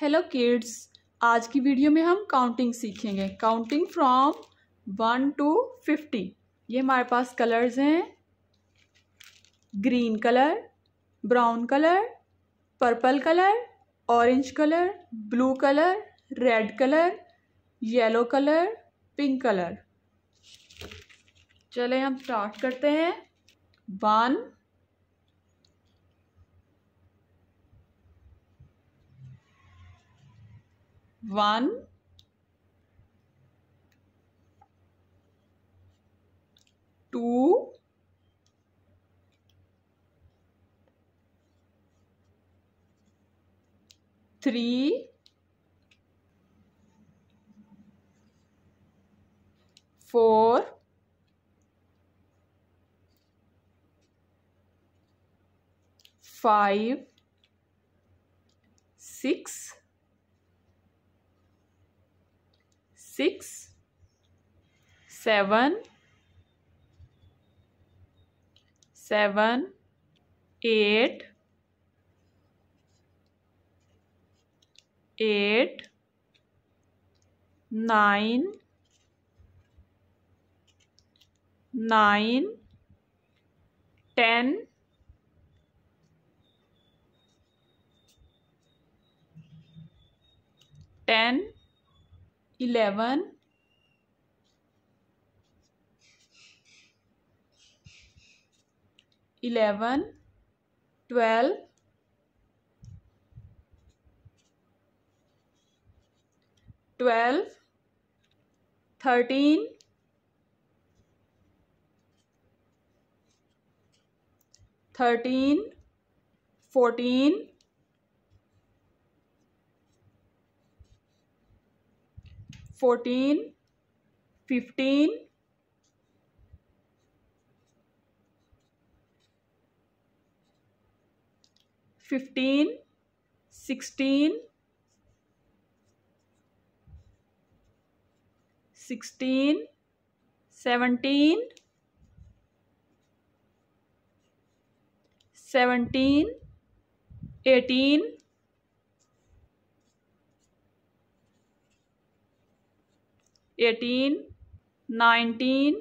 Hello kids. आज की video में हम काउंटिंग सीखेंगे। Counting from 1 to 50। ये हमारे पास कलर्स हैं, green colour, brown colour, purple colour, orange colour, blue colour, red colour, yellow colour, pink colour. चले हम स्टार्ट करते हैं। 1 1 2 3 4 5 6 7 8 9 10 11 12 13 14 15 16 17 18 19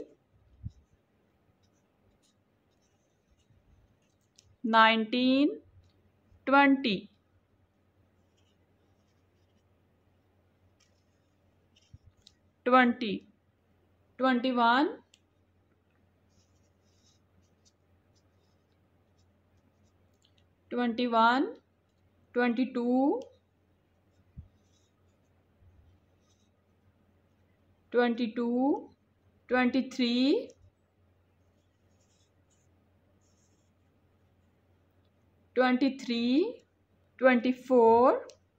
20 21 21 22 23 24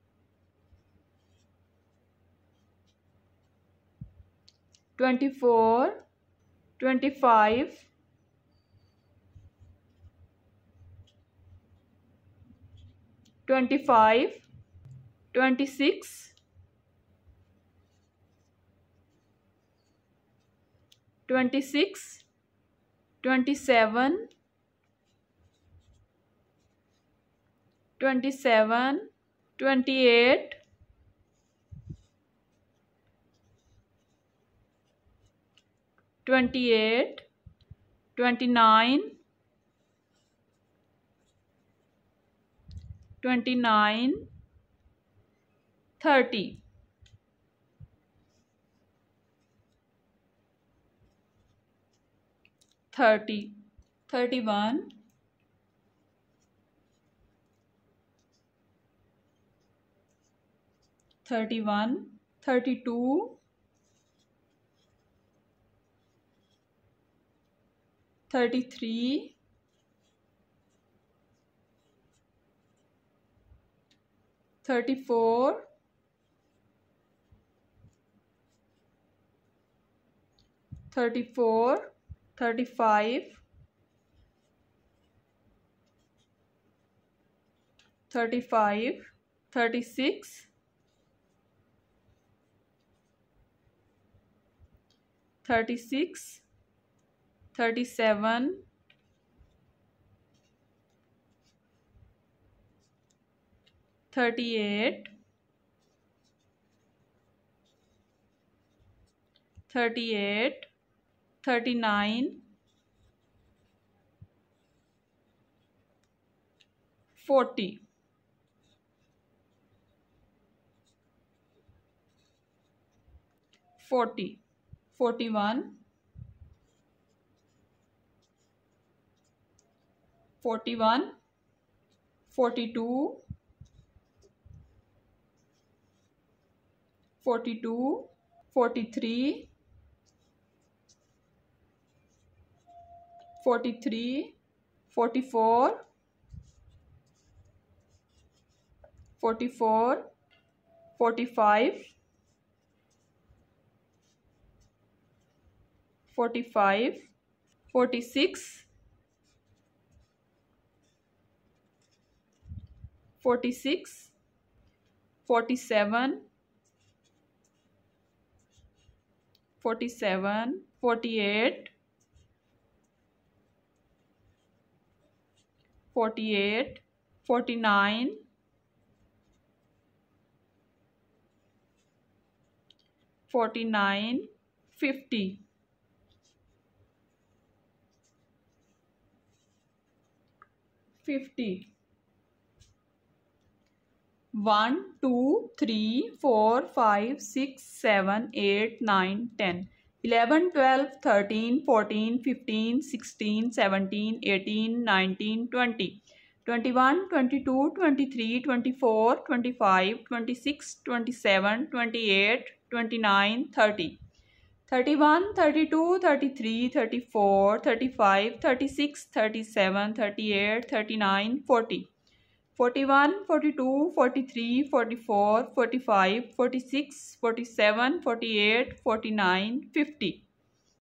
25 26 27 28 29 30 31 32 33 34 35 36 37 38 38, 39, 40, 40, 41, 41, 42, 42, 43, 43, 44, 44, 45, 45, 46, 46, 47, 47, 48, 48, 49, 49, 50, 50, 1, 2, 3, 4, 5, 6, 7, 8, 9, 10, 11, 12, 13, 14, 15, 16, 17, 18, 19, 20, 21, 22, 23, 24, 25, 26, 27, 28, 29, 30, 31, 32, 33, 34, 35, 36, 37, 38, 39, 40, 41, 42, 43, 44, 45, 46, 47, 48, 49, 50.